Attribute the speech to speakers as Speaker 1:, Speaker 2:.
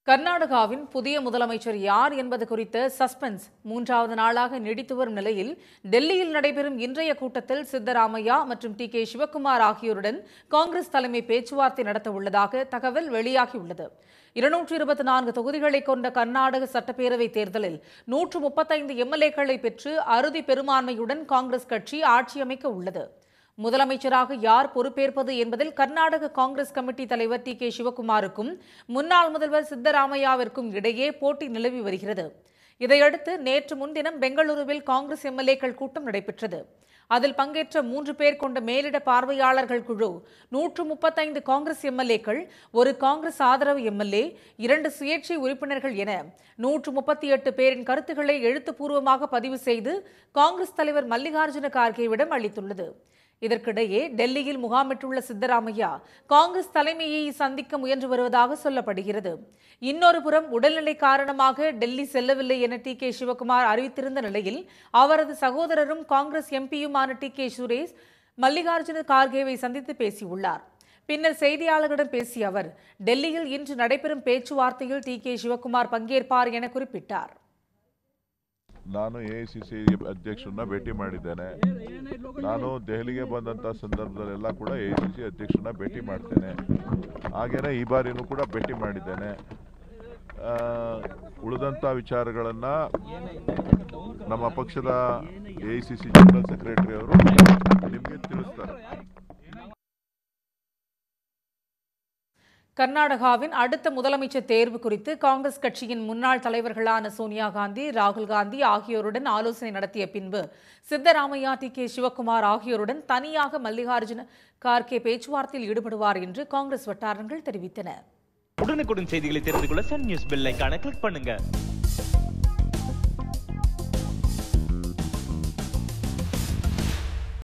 Speaker 1: கர்நாடகாவின் புதிய முதலமைச்சர் யார் என்பது குறித்த சஸ்பென்ஸ் மூன்றாவது நாளாக நீடித்து வரும் நிலையில் டெல்லியில் நடைபெறும் இன்றைய கூட்டத்தில் சித்தராமையா மற்றும் டி.கே. சிவக்குமார் ஆகியோருடன் காங்கிரஸ் தலைமை பேச்சுவார்த்தை நடத்த உள்ளதாக தகவல் வெளியாகியுள்ளது. 224 தொகுதிகளை கொண்ட கர்நாடக சட்டப்பேரவை தேர்தலில் 135 எம்எல்ஏக்களை பெற்று அறுதி பெரும்பான்மையுடன் காங்கிரஸ் கட்சி ஆட்சி அமைக்க உள்ளது. முதலமைச்சராக யார் பொறுப்பேற்பது என்பதில் கர்நாடக காங்கிரஸ் கமிட்டி தலைவர் டி.கே. சிவக்குமாருக்கும் முன்னாள் முதல்வர் சித்தராமையாவிற்கும் இடையே போட்டி நிலவி வருகிறது. இதையடுத்து நேற்று முன்தினம் பெங்களூருவில் காங்கிரஸ் எம்எல்ஏக்கள் கூட்டம் நடைபெற்றது. அதில் பங்கேற்ற 3 பேர் கொண்ட மேலிட பார்வையாளர்கள் குழு 135 காங்கிரஸ் எம்எல்ஏக்கள், ஒரு காங்கிரஸ் ஆதரவு எம்எல்ஏ, 2 சுயேட்சை உறுப்பினர்கள் என 138 பேரின் கருத்துக்களை எழுத்துப்பூர்வமாக பதிவு செய்து காங்கிரஸ் தலைவர் மல்லிகார்ஜுன கார்கேவிடம் அளித்துள்ளது. இதற்கிடையே டெல்லியில் முகாமிட்டுள்ள சித்தராமையா காங்கிரஸ் தலைமையை சந்திக்க முயன்று வருவதாக சொல்லப்படுகிறது. இன்னொரு புறம் உடல்நிலை காரணமாக டெல்லி செல்லவில்லை என டி.கே. சிவக்குமார் அறிவித்திருந்த நிலையில் அவரது சகோதரரும் காங்கிரஸ் எம்பியுமான டி.கே. சுரேஷ் மல்லிகார்ஜுன கார்கேவை சந்தித்து பேசியுள்ளார். பின்னர் செய்தியாளர்களிடம் பேசிய அவர் டெல்லியில் இன்று நடைபெறும் பேச்சுவார்த்தையில் டி.கே. சிவக்குமார் பங்கேற்பார் என குறிப்பிட்டார்.
Speaker 2: ನಾನು ಎಐಸಿಸಿ ಅಧ್ಯಕ್ಷರನ್ನ ಭೇಟಿ ಮಾಡಿದ್ದೇನೆ. ನಾನು ದೆಹಲಿಗೆ ಬಂದಂಥ ಸಂದರ್ಭದಲ್ಲೆಲ್ಲ ಕೂಡ ಎಐಸಿಸಿ ಅಧ್ಯಕ್ಷರನ್ನ ಭೇಟಿ ಮಾಡ್ತೇನೆ. ಹಾಗೇನೆ ಈ ಬಾರಿನೂ ಕೂಡ ಭೇಟಿ ಮಾಡಿದ್ದೇನೆ. ಉಳಿದಂಥ ವಿಚಾರಗಳನ್ನು ನಮ್ಮ ಪಕ್ಷದ ಎಐಸಿಸಿ ಜನರಲ್ ಸೆಕ್ರೆಟರಿ ಅವರು ನಿಮಗೆ ತಿಳಿಸ್ತಾರೆ.
Speaker 1: கர்நாடகாவின் அடுத்த முதலமைச்சர் தேர்வு குறித்து காங்கிரஸ் கட்சியின் முன்னாள் தலைவர்களான சோனியா காந்தி, ராகுல் காந்தி ஆகியோருடன் ஆலோசனை நடத்திய பின்பு சித்தராமையா, டி.கே. சிவக்குமார் ஆகியோருடன் தனியாக மல்லிகார்ஜுன கார்கே பேச்சுவார்த்தையில் ஈடுபடுவார் என்று காங்கிரஸ் வட்டாரங்கள் தெரிவித்தன.
Speaker 3: உடனுக்குடன் செய்திகளை தெரிந்து கொள்ள சன் நியூஸ் பெல் ஐகானை கிளிக் பண்ணுங்க.